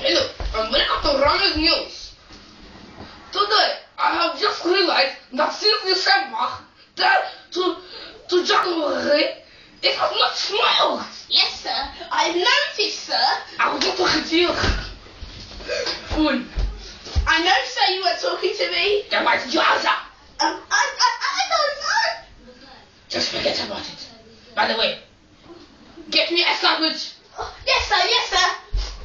Hey look, when it comes to Rama's news, today I have just realized that since December to January, it has not smiled. Yes, sir. I've noticed, sir. I was talking to you. Fool. I know, sir, you weren't talking to me. Then why did you answer? I don't know. Just forget about it. By the way, get me a sandwich. Oh, yes, sir. Yes, sir.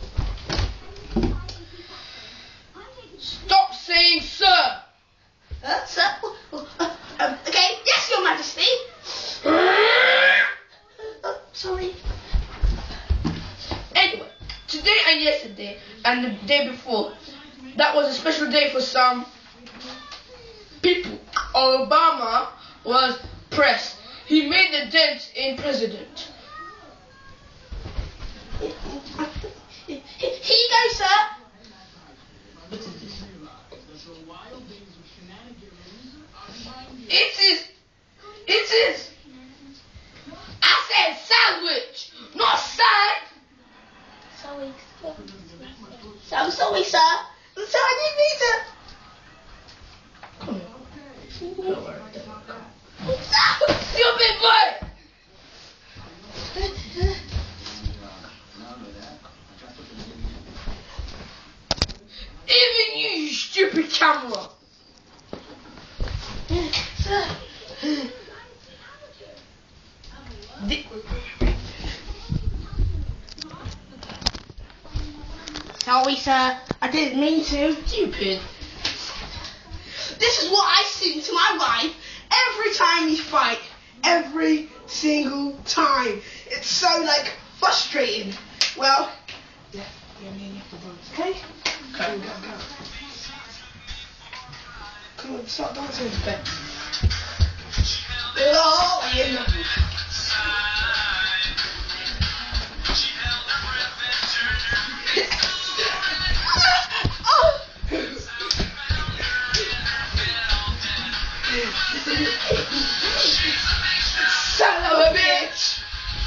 Stop saying sir. Sir? Okay. Yes, Your Majesty. Sorry. Anyway, today and yesterday and the day before, that was a special day for some people. Obama was pressed. He made a dent in president. Here you go, sir. What is this? It is. I said sandwich, not side. Sorry, sir. I'm sorry, sir. I'm sorry, I didn't mean to. Come here. Stupid boy. Even you stupid camera. Sir. Sorry, sir. I didn't mean to. Stupid. This is what I sing to my wife every time we fight. Every single time. It's so, frustrating. Well, me and you have to dance, okay? Come on. Come on, start dancing a bit. Oh, yeah. Son of a bitch!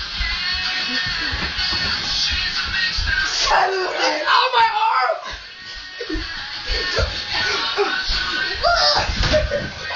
Son of a bitch! Oh, my arm!